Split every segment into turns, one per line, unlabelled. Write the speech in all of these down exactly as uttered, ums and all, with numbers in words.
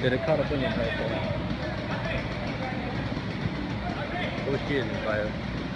Yeah, the car doesn't have fire. Oh shit, it's fire.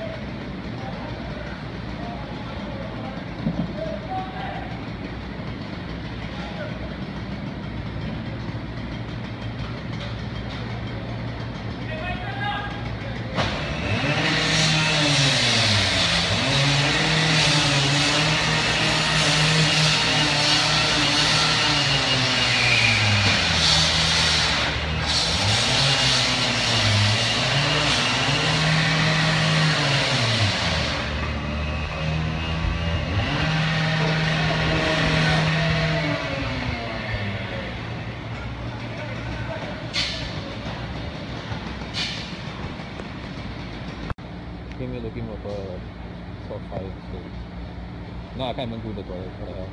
Came here looking for a soft fire so no, I can't even do the toilet. What the hell?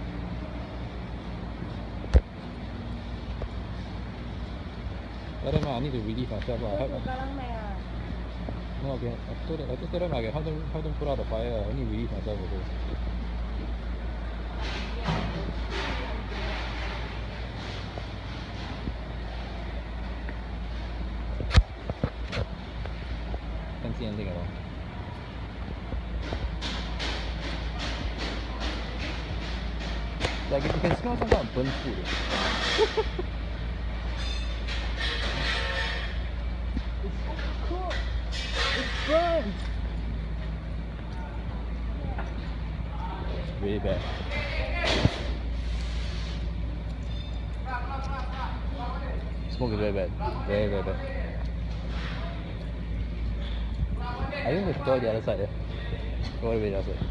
Tell them I need to relieve myself. I help. No, okay. I told them, I just told them I can help them, help them put out the fire. I need to relieve myself also. Can't see anything at all. Like you can smell some kind of burnt food. It's overcooked. It's burnt. It's really bad. Smoke is very bad. Very very bad. I think we should go the other side. Yeah. Go away the other side.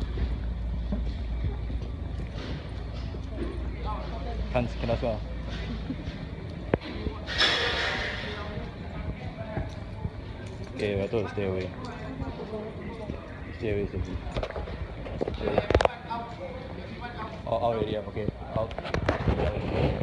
Can't, cannot smell. Okay, I told you to stay away. Stay away, safety. Stay away. Oh, out already, okay. Out.